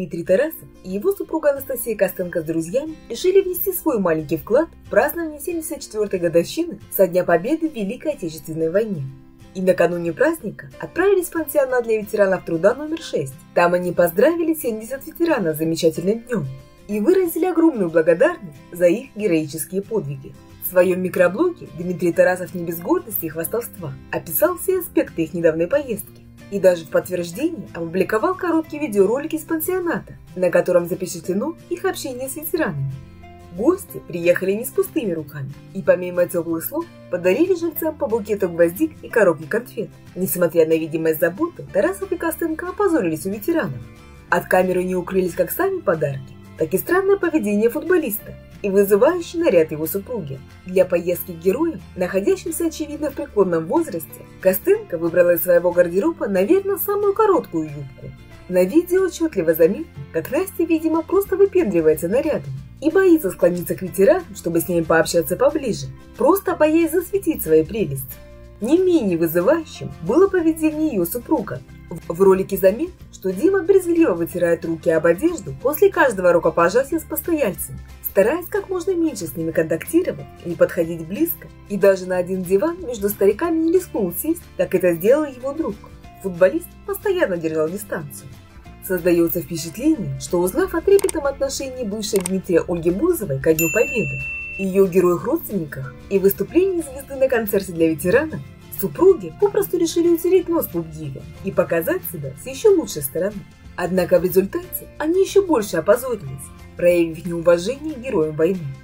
Дмитрий Тарасов и его супруга Анастасия Костенко с друзьями решили внести свой маленький вклад в празднование 74-й годовщины со Дня Победы в Великой Отечественной войне. И накануне праздника отправились в пансионат для ветеранов труда номер 6. Там они поздравили 70 ветеранов с замечательным днем и выразили огромную благодарность за их героические подвиги. В своем микроблоге Дмитрий Тарасов не без гордости и хвастовства описал все аспекты их недавней поездки и даже в подтверждение опубликовал короткий видеоролик из пансионата, на котором запечатлено их общение с ветеранами. Гости приехали не с пустыми руками и помимо теплых слов подарили жильцам по букету гвоздик и коробки конфет. Несмотря на видимость заботы, Тарасов и Костенко опозорились у ветеранов. От камеры не укрылись как сами подарки, так и странное поведение футболиста и вызывающий наряд его супруги. Для поездки к героям, находящимся очевидно в преклонном возрасте, Костенко выбрала из своего гардероба, наверное, самую короткую юбку. На видео отчетливо заметно, как Настя, видимо, просто выпендривается нарядом и боится склониться к ветеранам, чтобы с ними пообщаться поближе, просто боясь засветить свои прелести. Не менее вызывающим было поведение ее супруга. В ролике заметно, что Дима брезгливо вытирает руки об одежду после каждого рукопожатия с постояльцами, стараясь как можно меньше с ними контактировать, не подходить близко, и даже на один диван между стариками не рискнул сесть, как это сделал его друг. Футболист постоянно держал дистанцию. Создается впечатление, что узнав о трепетном отношении бывшей Дмитрия Ольги Бузовой ко Дню Победы, ее героях-родственниках и выступлении звезды на концерте для ветеранов, супруги попросту решили утереть нос Пупгиве и показать себя с еще лучшей стороны. Однако в результате они еще больше опозорились, проявив неуважение к героям войны.